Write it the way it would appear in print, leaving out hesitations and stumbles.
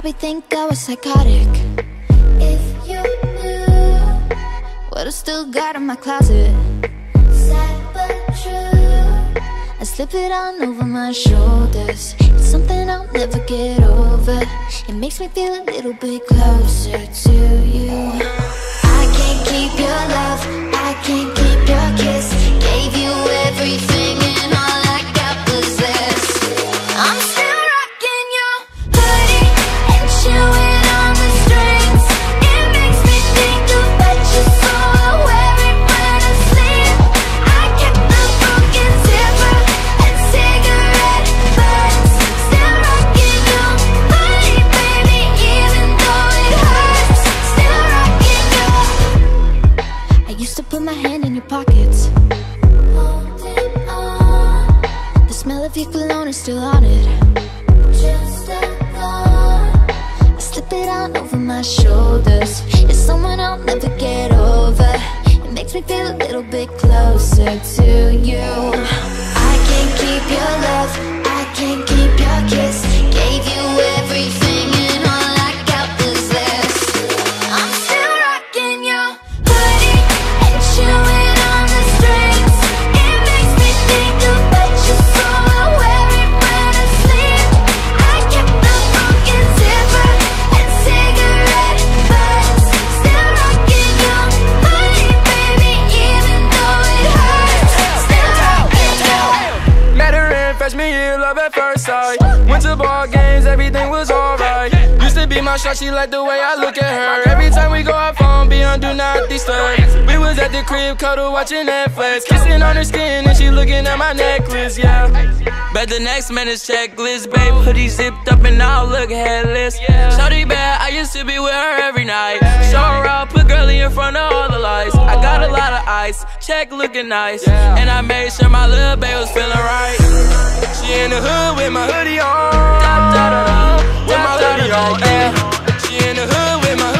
probably think I was psychotic. If you knew what I still got in my closet, sad but true, I slip it on over my shoulders. It's something I'll never get over. It makes me feel a little bit closer to you. I can't keep your love, I can't keep your kiss. Gave you everything and all I got was this. I'm still rocking your hoodie and chewing on the strings. It makes me think about you, so I wear it when I sleep. I kept the broken zipper and cigarette butts. Still rocking your hoodie, baby, even though it hurts. Still rocking your. I used to put my hand in your pockets, holding on. The smell of your cologne is still on it. Just a thought. I slip it on over my shoulders. It's someone I'll never get over. It makes me feel a little bit closer to you. I can't keep your love, I can't keep your kiss. Gave you everything and all I got was this. I'm still rocking your hoodie and chewing on the strings. It makes me think about you, so I wear it when I sleep. I kept the broken zipper and cigarette butts. Still rocking your hoodie, baby, even though it hurts. Still rocking your. Met her in freshman year, love at first sight. Went to ball games, everything was alright. Used to be my shot, she liked the way I look at her. Every time we go out phone, be on do not disturb. We was at the crib, cuddle, watching Netflix. Kissing on her skin and she looking at my necklace, yeah. Bet the next man is checklist, babe. Hoodie zipped up and now look headless. Shawty bad, I used to be with her every night. Show her out, put girlie in front of all the lights. I got a lot of ice, check looking nice. And I made sure my little babe was feeling right. She in the hood with my hoodie on. With my hoodie on, yeah. She in the hood with my